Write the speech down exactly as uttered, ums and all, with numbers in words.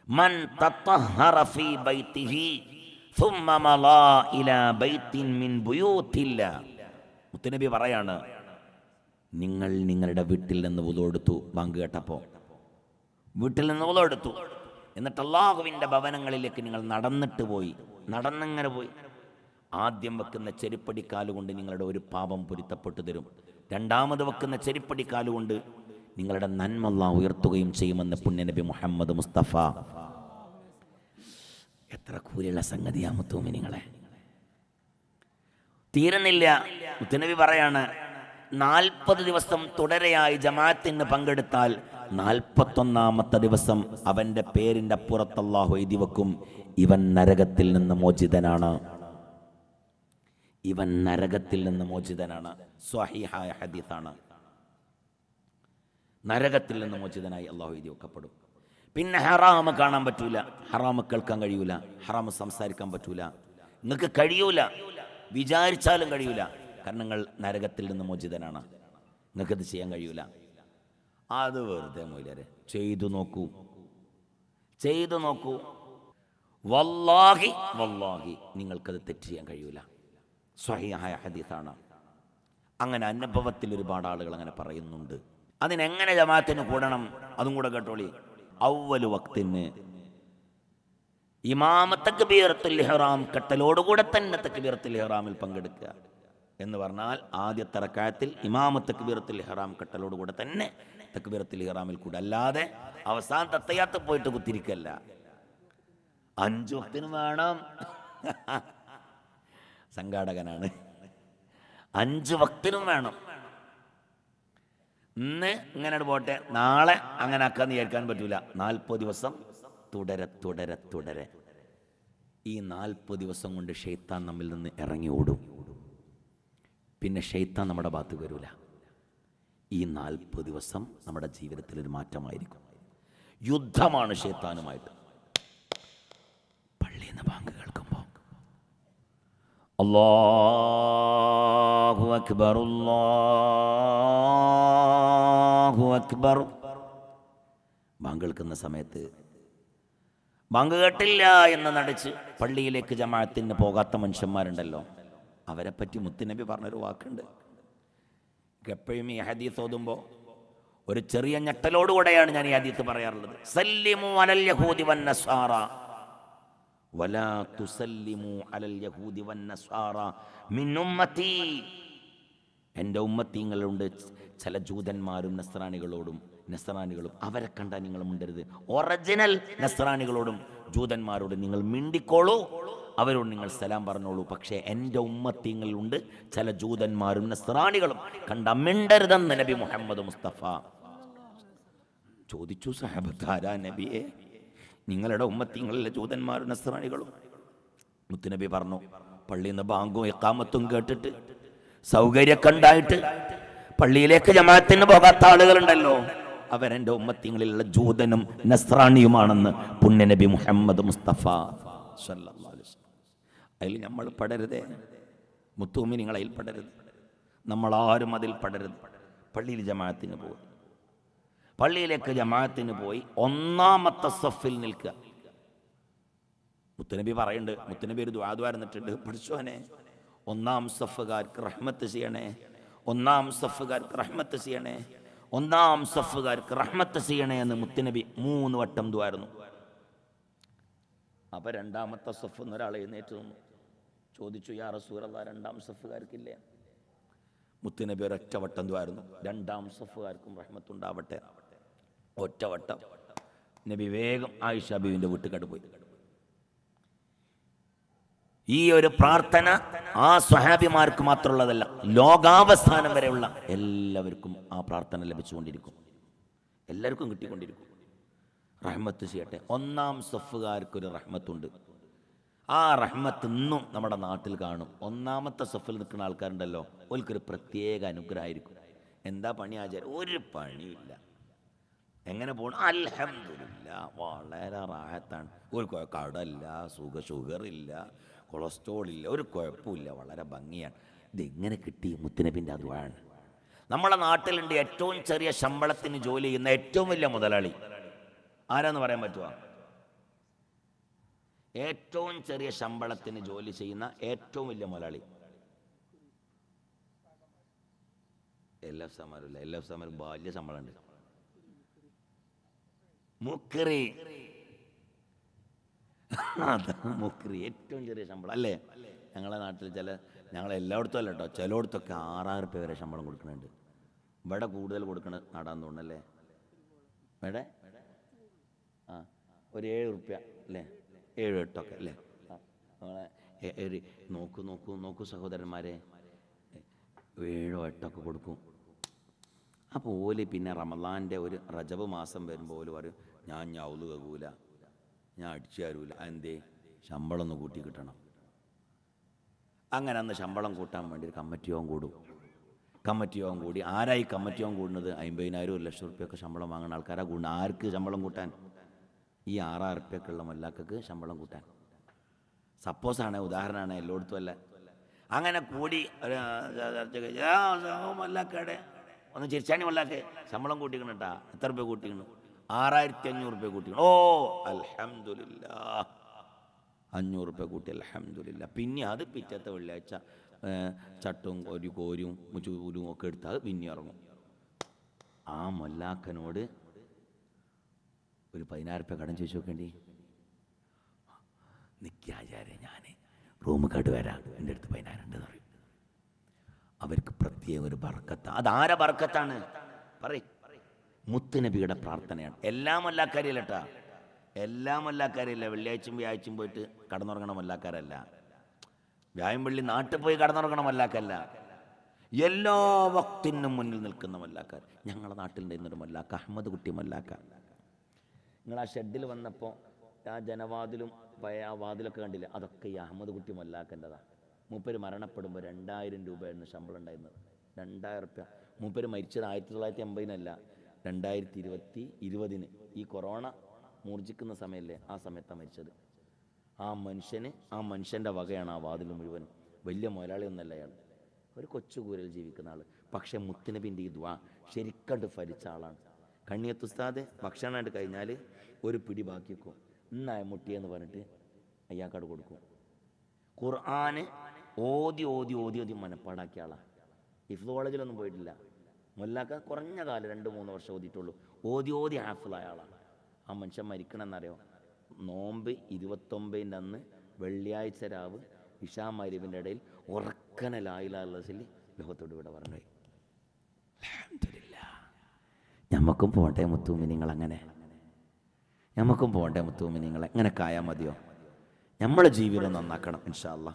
മൻ തത്തഹറ ഫീ ബൈതിഹി ثم مضى الى بيت من بيوت الله. മുത്തുനബി പറയാണ്, നിങ്ങൾ നിങ്ങളുടെ വീട്ടിൽ നിന്ന് വുളു എടുത്തു. ബാങ്ക് കേട്ടപ്പോൾ വീട്ടിൽ നിന്ന് വുളു എടുത്തു, എന്നിട്ട് അല്ലാഹുവിൻ്റെ ഭവനങ്ങളിലേക്ക് നിങ്ങൾ നടന്നിട്ട് പോയി. നടന്നിങ്ങനെ പോയി. ആദ്യം വെക്കുന്ന ചെരുപ്പടിക്കാലുകൊണ്ട് നിങ്ങളുടെ ഒരു പാപം പൊരുത്തപ്പെട്ടു തരും. രണ്ടാമത് വെക്കുന്ന ചെരുപ്പടിക്കാലുകൊണ്ട് നിങ്ങളുടെ നന്മ അല്ലാഹു ഉയർത്തുകയും ചെയ്യുമെന്ന് പുണ്യനബി മുഹമ്മദ് മുസ്തഫ. എത്ര കൂലിയുള്ള സംഗതിയാ മുത്തുമിനിങ്ങളെ. തീരുന്നില്ല. മുത്തുനബി പറയാണ്, നാൽപ്പത് ദിവസം തുടരെയായി ജമാഅത്തിന് പങ്കെടുത്താൽ നാൽപ്പത്തൊന്നാമത്തെ ദിവസം അവൻ്റെ പേരിൻ്റെ അപ്പുറത്ത് അല്ലാഹു എഴുതി വെക്കും, ഇവൻ നരകത്തിൽ നിന്ന് മോചിതനാണ്, ഇവൻ നരകത്തിൽ നിന്ന് മോചിതനാണ്. സ്വഹീഹായ ഹദീസാണ്. നരകത്തിൽ നിന്ന് മോചിതനായി അല്ലാഹു എഴുതി വെക്കപ്പെടും. പിന്നെ ഹറാമ് കാണാൻ പറ്റൂല, ഹറാമ് കേൾക്കാൻ കഴിയൂല, ഹറാമ് സംസാരിക്കാൻ പറ്റൂല. നിങ്ങൾക്ക് കഴിയൂല, വിചാരിച്ചാലും കഴിയൂല. കാരണം നിങ്ങൾ നരകത്തിൽ നിന്ന് മോചിതനാണ്, നിങ്ങൾക്കത് ചെയ്യാൻ കഴിയൂല. അത് വെറുതെ മൊയ്ലാരെ ചെയ്തു നോക്കൂ, ചെയ്തു നോക്കൂ. വല്ലാഹി വല്ലാഹി നിങ്ങൾക്കത് തെറ്റ് ചെയ്യാൻ കഴിയൂല. സ്വഹീഹായ ഹദീസാണ്. അങ്ങനെ അനുഭവത്തിൽ ഒരുപാട് ആളുകൾ അങ്ങനെ പറയുന്നുണ്ട്. അതിനെങ്ങനെ ജമാഅത്തിന് കൂടണം അതും കൂടെ കേട്ടോളി. അവ്വലു വക്തിന് ഇമാമ തക്ബീറത്തുൽ ഇഹ്റാം കെട്ടലോടുകൂടെ തന്നെ തക്ബീറത്തുൽ ഇഹ്റാമിൽ പങ്കെടുക്കുക എന്ന് പറഞ്ഞാൽ ആദ്യത്തെ റക്അത്തിൽ ഇമാമ തക്ബീറത്തുൽ ഇഹ്റാം കെട്ടലോടുകൂടെ തന്നെ തക്ബീറത്തുൽ ഇഹ്റാമിൽ കൂടെ, അല്ലാതെ അവസാന തത്തയ്യാത്ത് പോയിട്ട് കുത്തിരിക്കല്ല. അഞ്ചു വക്തിനും വേണം. സംഘാടകനാണ്. അഞ്ചു വക്തിനും വേണം. ഇന്ന് ഇങ്ങനെ പോട്ടെ, നാളെ അങ്ങനെ ആക്കാന്ന് വിചാരിക്കാൻ പറ്റൂല. നാൽപ്പത് ദിവസം തുടരെ തുടരെ തുടരെ. ഈ നാൽപ്പത് ദിവസം കൊണ്ട് ഷെയ്ത്താൻ നമ്മിൽ നിന്ന് ഇറങ്ങി ഓടും. പിന്നെ ഷെയ്ത്താൻ നമ്മുടെ ഭാഗത്ത് വരൂല. ഈ നാൽപ്പത് ദിവസം നമ്മുടെ ജീവിതത്തിൽ ഒരു മാറ്റമായിരിക്കും. യുദ്ധമാണ് ഷെയ്ത്താനുമായിട്ട്. പള്ളിയിൽ നിന്ന് ബാങ്ക് കേൾക്കുമ്പോൾ അല്ലാഹു അക്ബർ അല്ലാഹു അക്ബർ ബാങ്ക് കേൾക്കുന്ന സമയത്ത് ബാങ്ക് കേട്ടില്ല എന്ന് നടിച്ച് പള്ളിയിലേക്ക് ജമാഅത്തിന് പോകാത്ത മനുഷ്യന്മാരുണ്ടല്ലോ, അവരെ പറ്റി മുത്തുനബി പറഞ്ഞൊരു വാക്കുണ്ട്. എപ്പോഴും ഈ ഹദീസ് ഓതുമ്പോൾ ഒരു ചെറിയ ഞെട്ടലോടുകൂടെയാണ് ഞാൻ ഈ ഹദീസ് പറയാറുള്ളത്. സല്ലിമു അലൽ യഹൂദി വന്നസ്വാറ വലാ തുസല്ലിമു അലൽ യഹൂദി വന്നസ്വാറ മിൻ ഉമ്മത്തി. എൻ്റെ ഉമ്മത്തിങ്ങളുണ്ട് ചില ജൂതന്മാരും നസ്രാനികളോടും നസ്രാനികളും അവരെ കണ്ടാൽ നിങ്ങൾ മിണ്ടരുത്. ഒറിജിനൽ നസ്രാനികളോടും ജൂതന്മാരോടും നിങ്ങൾ മിണ്ടിക്കോളൂ, അവരോട് നിങ്ങൾ സലാം പറഞ്ഞോളൂ. പക്ഷേ എൻ്റെ ഉമ്മത്തിങ്ങളുണ്ട് ചില ജൂതന്മാരും നസ്രാനികളും കണ്ട മിണ്ടരുതെന്ന് നബി മുഹമ്മദ് മുസ്തഫ ചോദിച്ചു. സഹബത്താരാ നബിയെ, നിങ്ങളുടെ ഉമ്മത്തിങ്ങളിലെ ജൂതന്മാരും നസ്രാനികളും? മുത്തുനബി പറഞ്ഞു, പള്ളിയിൽ നിന്ന് ബാങ്കും ഇഖാമത്തും കേട്ടിട്ട് സൗകര്യമൊക്കെ ഉണ്ടായിട്ട് പള്ളിയിലേക്ക് ജമാഅത്തിന് പോകാത്ത ആളുകളുണ്ടല്ലോ, അവരെൻ്റെ ഉമ്മത്തിങ്ങളിലുള്ള ജൂതനും നസ്രാണിയുമാണെന്ന് പുണ്യനബി മുഹമ്മദ് മുസ്തഫ സല്ലല്ലാഹു അലൈഹി വസല്ലം. അതിൽ നമ്മൾ പെടരുതേ മുത്തുമിനിങ്ങൾ, അതിൽ പെടരുത്. നമ്മളാരും അതിൽ പെടരുത്. പള്ളിയിൽ ജമാഅത്തിന് പോയി, പള്ളിയിലേക്ക് ജമാഅത്തിന് പോയി ഒന്നാമത്തെ സഫിൽ നിൽക്കുക. മുത്തുനബി പറയുന്നുണ്ട്, മുത്തുനബി ഒരു ദുആ ദ്വാരന്നിട്ടുണ്ട്, പഠിച്ചോനെ ഒന്നാം സഫുകാർക്ക് റഹ്മത്ത് ചെയ്യണേ, ഒന്നാം സഫുകാർക്ക് റഹ്മത്ത് ചെയ്യണേ, ഒന്നാം സഫുകാർക്ക് റഹ്മത്ത് ചെയ്യണേ എന്ന് മുത്തുനബി മൂന്ന് വട്ടം ദ്വാരുന്നു. അപ്പൊ രണ്ടാമത്തെ സഫ് എന്നൊരാൾ എഴുന്നേറ്റ് നിന്നു. ചോദിച്ചു, യാ റസൂലല്ലാഹ്, രണ്ടാം സഫുകാർക്കില്ലേ? മുത്തുനബി ഒരൊറ്റ വട്ടം ദ്വാരുന്നു, രണ്ടാം സഫുകാർക്കും റഹ്മത്തുണ്ടാവട്ടെ. ഒറ്റവട്ടം നബി വേഗം ആയിഷ ബീവിന്റെ വീട്ടുകാട് പോയി. ഈ ഒരു പ്രാർത്ഥന ആ സ്വഹാബിമാർക്ക് മാത്രമുള്ളതല്ല, ലോകാവസാനം വരെയുള്ള എല്ലാവർക്കും ആ പ്രാർത്ഥന ലഭിച്ചുകൊണ്ടിരിക്കും, എല്ലാവർക്കും കിട്ടിക്കൊണ്ടിരിക്കും. റഹ്മത്ത് ചെയ്യട്ടെ. ഒന്നാം സഫുകാർക്കൊരു റഹ്മത്തുണ്ട്. ആ റഹ്മത്ത് ഇന്നും നമ്മുടെ നാട്ടിൽ കാണും. ഒന്നാമത്തെ സഫിൽ നിൽക്കുന്ന ആൾക്കാരുണ്ടല്ലോ, ഓൽക്കൊരു പ്രത്യേക അനുഗ്രഹമായിരിക്കും. എന്താ പണി ആചാരം? ഒരു പണിയില്ല. എങ്ങനെ പോകണം? അൽഹംദുലില്ലാ, വളരെ റാഹത്താണ്. ഒരു കടല്ല, സുഖ ഷുഗറില്ല, കൊളസ്ട്രോൾ ഇല്ല, ഒരു കുഴപ്പമില്ല, വളരെ ഭംഗിയാണ്. ഇതെങ്ങനെ കിട്ടി? മുത്തുനബിൻ്റെ അതുവാണ്. നമ്മളെ നാട്ടിലുണ്ട് ഏറ്റവും ചെറിയ ശമ്പളത്തിന് ജോലി ചെയ്യുന്ന ഏറ്റവും വലിയ മുതലാളി ആരാന്ന് പറയാൻ പറ്റുമോ? ഏറ്റവും ചെറിയ ശമ്പളത്തിന് ജോലി ചെയ്യുന്ന ഏറ്റവും വലിയ മുതലാളി. എല്ലാ സമരമില്ല, എല്ലാ സമരം വലിയ ശമ്പളമുണ്ട്. മുക്രി, അതാ മുക്രി, ഏറ്റവും ചെറിയ ശമ്പളം അല്ലേ? ഞങ്ങളെ നാട്ടിൽ ചില, ഞങ്ങളെ എല്ലായിടത്തും അല്ല കേട്ടോ, ചിലയിടത്തൊക്കെ ആറായിരം റുപ്യ വരെ ശമ്പളം കൊടുക്കുന്നുണ്ട്. ഇവിടെ കൂടുതൽ കൊടുക്കണ നാടാന്ന് തോന്നുന്നല്ലേ? ഇവിടെ ആ ഒരു ഏഴ് റുപ്യ അല്ലേ, ഏഴ് എട്ടൊക്കെ അല്ലേ? ആ നമ്മളെ നോക്കൂ നോക്കൂ നോക്കൂ സഹോദരന്മാരെ, ഏഴോ എട്ടൊക്കെ കൊടുക്കും. അപ്പോൾ ഓല് പിന്നെ റമളാൻ്റെ ഒരു റജബ് മാസം വരുമ്പോൾ ഓല് പറയും, ഞാൻ ഞൗല് കേൾക്കൂല, ഞാൻ അടിച്ചു തരൂല. എന്തേ? ശമ്പളം ഒന്ന് കൂട്ടി കിട്ടണം. അങ്ങനെ അന്ന് ശമ്പളം കൂട്ടാൻ വേണ്ടി ഒരു കമ്മിറ്റി യോഗം കൂടും. കമ്മിറ്റി യോഗം കൂടി ആരായി കമ്മിറ്റി യോഗം കൂടുന്നത്? അമ്പതിനായിരം ഒരു ലക്ഷം റുപ്യൊക്കെ ശമ്പളം വാങ്ങുന്ന ആൾക്കാരാണ് കൂടുന്നത്. ആർക്ക് ശമ്പളം കൂട്ടാൻ? ഈ ആറായിരം റുപ്യൊക്കെയുള്ള മല്ലാക്കൾക്ക് ശമ്പളം കൂട്ടാൻ. സപ്പോസാണ്, ഉദാഹരണമാണ്, എല്ലായിടത്തും അല്ല. അങ്ങനെ കൂടി മല്ലാക്കയുടെ ഒന്ന് ചിരിച്ചാണി മല്ലാക്കെ ശമ്പളം കൂട്ടിക്കണം കേട്ടാ. എത്ര റുപ്യ കൂട്ടിക്കണം? ആറായിരത്തി അഞ്ഞൂറ് റുപ്യ കൂട്ടിക്കണം. ഓ അൽഹംദുലില്ലാഹ്, അഞ്ഞൂറ് റുപ്യ കൂട്ടി അൽഹംദുലില്ലാഹ്. പിന്നെ അത് പിറ്റത്തെ വെള്ളിയാഴ്ച ചട്ടും ഒരു കോരും ചൂരും ഒക്കെ എടുത്താൽ പിന്നെ ഇറങ്ങും. ആ മൊല്ലാക്കനോട് ഒരു പതിനായിരം റുപ്യ കടം ചോദിച്ചു നോക്കേണ്ടി. നിൽക്കാചാരെ, ഞാൻ റൂം കടു വരാം, എൻ്റെ അടുത്ത് പതിനായിരം ഉണ്ടെന്ന് പറയും. അവർക്ക് പ്രത്യേക ഒരു ബർക്കത്ത. അതാര ബർക്കത്താണ്? പറയും, മുത്തുനബിയുടെ പ്രാർത്ഥനയാണ്. എല്ലാ മൊല്ലാക്കാരിയല്ല കേട്ടാ, എല്ലാ മൊല്ലാക്കാരിയല്ല. വെള്ളിയാഴ്ചയും വ്യാഴ്ചയും പോയിട്ട് കടന്നുറങ്ങണ മൊല്ലാക്കാരല്ല. വ്യായം വെള്ളി നാട്ടിൽ പോയി കടന്നുറങ്ങണ മല്ലാക്കല്ല. എല്ലാ വക്തിനും മുന്നിൽ നിൽക്കുന്ന മല്ലാക്കാർ. ഞങ്ങളുടെ നാട്ടിൽ നിന്നൊരു മല്ലാക്ക, അഹമ്മദ് കുട്ടി മല്ലാക്ക. നിങ്ങൾ ആ ഷെഡിൽ വന്നപ്പോൾ ആ ജനവാതിലും പഴയ ആ വാതിലൊക്കെ കണ്ടില്ല? അതൊക്കെ ഈ അഹമ്മദ് കുട്ടി മല്ലാക്കൻ്റെതാണ്. മൂപ്പര് മരണപ്പെടുമ്പോൾ രണ്ടായിരം രൂപയായിരുന്നു ശമ്പളം ഉണ്ടായിരുന്നത്. രണ്ടായിരം റുപ്യ. മൂപ്പര് മരിച്ചത് ആയിരത്തി തൊള്ളായിരത്തി എൺപതിനല്ല, രണ്ടായിരത്തി ഇരുപത്തി ഇരുപതിന് ഈ കൊറോണ മൂർജിക്കുന്ന സമയമല്ലേ, ആ സമയത്താണ് മരിച്ചത്. ആ മനുഷ്യന്, ആ മനുഷ്യൻ്റെ വകയാണ് ആ വാതിൽ മുഴുവൻ. വലിയ മുതലാളിയൊന്നല്ല അയാൾ, ഒരു കൊച്ചുകൂരൽ ജീവിക്കുന്ന ആൾ. പക്ഷേ മുത്തുനബിൻ്റെ ഈ ദുആ ശരിക്കണ്ട് ഫലിച്ച ആളാണ്. കണ്ണിയത്ത് ഉസ്താദ് ഭക്ഷണമായിട്ട് കഴിഞ്ഞാൽ ഒരു പിടി ബാക്കി വെക്കും. ഇന്നായ മുട്ടിയെന്ന് പറഞ്ഞിട്ട് അയ്യാക്കാട് കൊടുക്കും. ഖുർആന് ഓതി ഓതി ഓതി ഓതി മനപ്പാടാക്കിയ ആളാണ്. ഹിഫ്ദ് കോളേജിലൊന്നും പോയിട്ടില്ല. മൊല്ലാക്ക കുറഞ്ഞ കാലം രണ്ട് മൂന്ന് വർഷം ഓതിയിട്ടുള്ളൂ. ഓതി ഓതി ഹാഫിളായ ആളാണ്. ആ മനുഷ്യൻ മരിക്കണമെന്നറിയോ? നോമ്പ് ഇരുപത്തൊമ്പതിൻ്റെ അന്ന് വെള്ളിയാഴ്ച രാവ് ഇശാ മഗ്‌രിബിൻ്റെ ഇടയിൽ ഉറക്കനെ ലാ ഇലാഹ ഇല്ലല്ലാഹ് ലോകത്തോട് ഇവിടെ പറഞ്ഞു. അൽഹംദുലില്ലാഹ്. ഞമ്മക്കും പോകട്ടെ മുത്തുമിനിങ്ങൾ, അങ്ങനെ ഞമ്മക്കും പോകട്ടെ മുത്തുമിനിങ്ങൾ. എങ്ങനെ കായാൽ മതിയോ? നമ്മളെ ജീവിതം നന്നാക്കണം ഇൻഷാ അല്ലാഹ്.